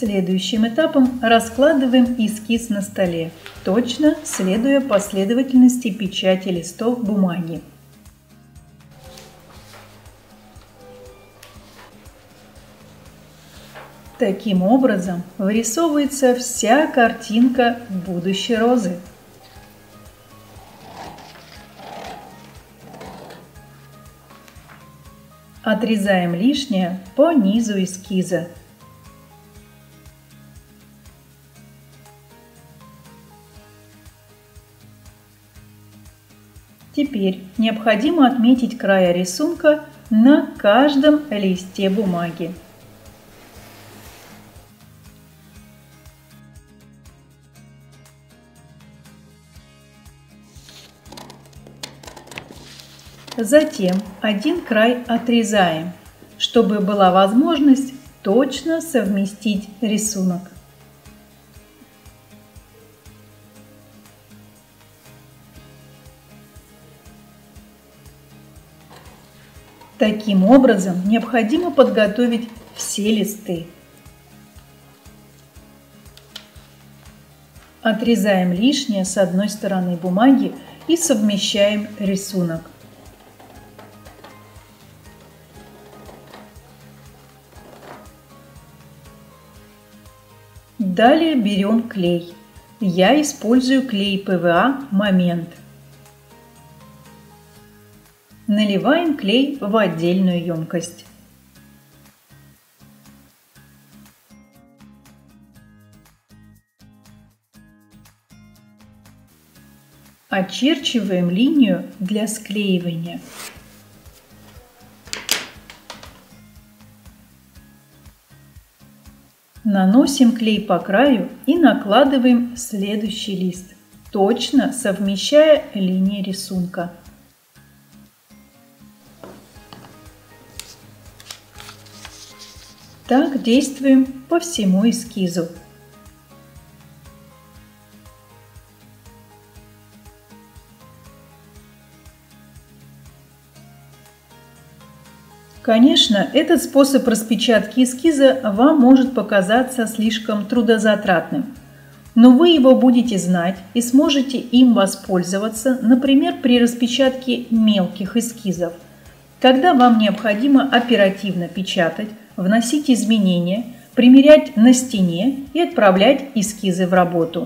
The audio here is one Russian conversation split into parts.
Следующим этапом раскладываем эскиз на столе, точно следуя последовательности печати листов бумаги. Таким образом вырисовывается вся картинка будущей розы. Отрезаем лишнее по низу эскиза. Теперь необходимо отметить края рисунка на каждом листе бумаги. Затем один край отрезаем, чтобы была возможность точно совместить рисунок. Таким образом, необходимо подготовить все листы. Отрезаем лишнее с одной стороны бумаги и совмещаем рисунок. Далее берем клей. Я использую клей ПВА «Момент». Наливаем клей в отдельную емкость. Очерчиваем линию для склеивания. Наносим клей по краю и накладываем следующий лист, точно совмещая линии рисунка. Так действуем по всему эскизу. Конечно, этот способ распечатки эскиза вам может показаться слишком трудозатратным, но вы его будете знать и сможете им воспользоваться, например, при распечатке мелких эскизов, когда вам необходимо оперативно печатать, вносить изменения, примерять на стене и отправлять эскизы в работу.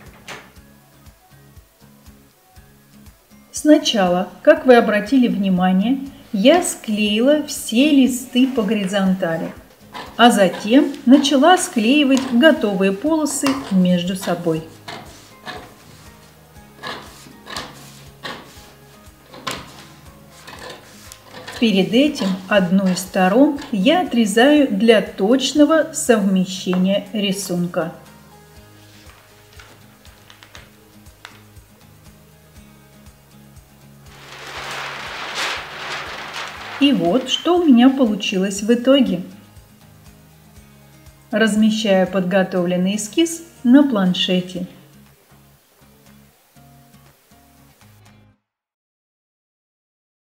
Сначала, как вы обратили внимание, я склеила все листы по горизонтали, а затем начала склеивать готовые полосы между собой. Перед этим одну из сторон я отрезаю для точного совмещения рисунка. И вот что у меня получилось в итоге. Размещаю подготовленный эскиз на планшете.